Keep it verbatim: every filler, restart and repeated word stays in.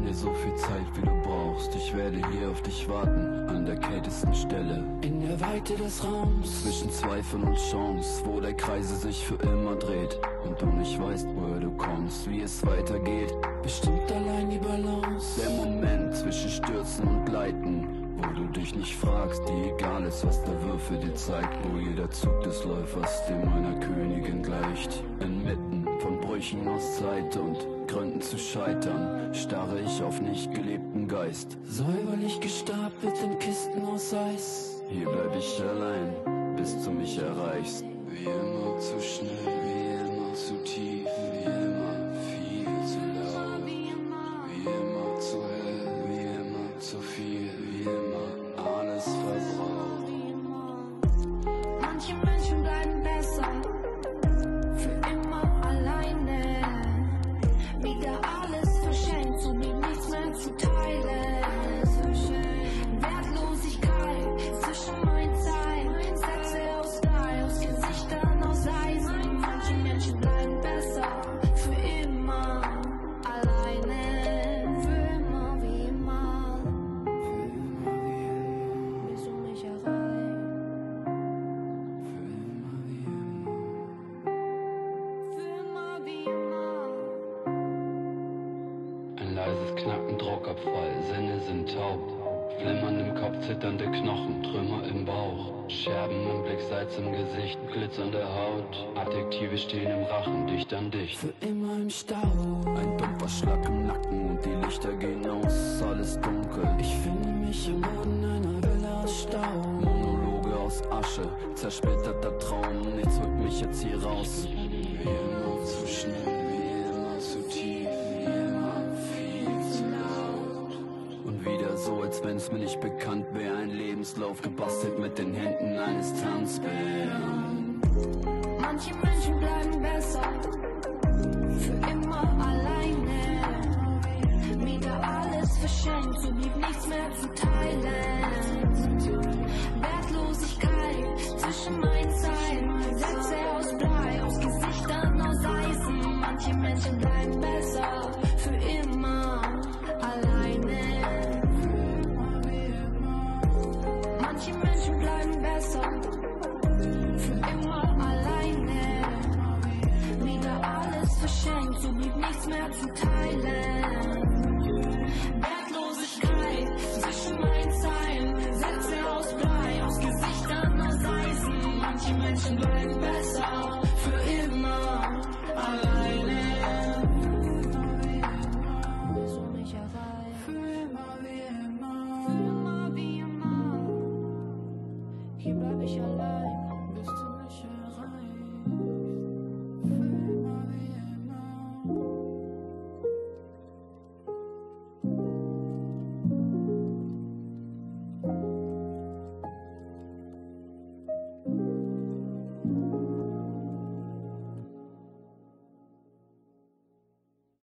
dir so viel Zeit, wie du brauchst. Ich werde hier auf dich warten, an der kältesten Stelle. In der Weite des Raums, zwischen Zweifel und Chance, wo der Kreise sich für immer dreht und du nicht weißt, woher du kommst, wie es weitergeht. Bestimmt allein die Balance, der Moment zwischen Stürzen und Gleiten, wo du dich nicht fragst, die egal ist, was der Würfel dir zeigt, wo jeder Zug des Läufers dem einer Königin gleicht. Inmitten von Brüchen aus Zeit und Gründen zu scheitern, starre ich auf nicht gelebten Geist, säuberlich gestapelt in Kisten aus Eis. Hier bleib ich allein, bis du mich erreichst. Wie immer zu schnell, wie immer zu tief, wie immer viel zu laut, wie immer zu hell, wie immer zu viel, wie immer alles verbraucht. Manche Menschen bleiben besser für immer alleine, wieder alles verschenkt, so blieb nichts mehr zu teilen. Wertlosigkeit zwischen meinen Zeilen, Sätze aus Stahl, aus Gesichtern aus Eisen. Manche Menschen bleiben besser für immer alleine, für immer wie immer, bis du mich erreichst, für immer wie immer. Ein leises Knacken, Druckabfall, Sinne sind taub. Flimmern im Kopf, zitternde Knochen, Trümmer im Bauch. Scherben im Blick, Salz im Gesicht, glitzernde Haut. Adjektive stehen im Rachen, dicht an dicht. Für immer im Stau. Ein dumpfer Schlag im Nacken und die Lichter gehen aus. Alles dunkel. Ich finde mich am Boden einer Welle aus Stau. Monologe aus Asche, zersplitterter Traum. Nichts holt mich jetzt hier raus. Wie immer zu schnell, wie immer zu tief, wie immer viel zu laut. Und wieder so, als wenn's mir nicht bekannt wäre. Ein Lebenslauf gebastelt mit den Händen eines Tanzbären. Manche Menschen bleiben besser für immer alleine, wieder alles verschenkt, so blieb nichts mehr zu teilen.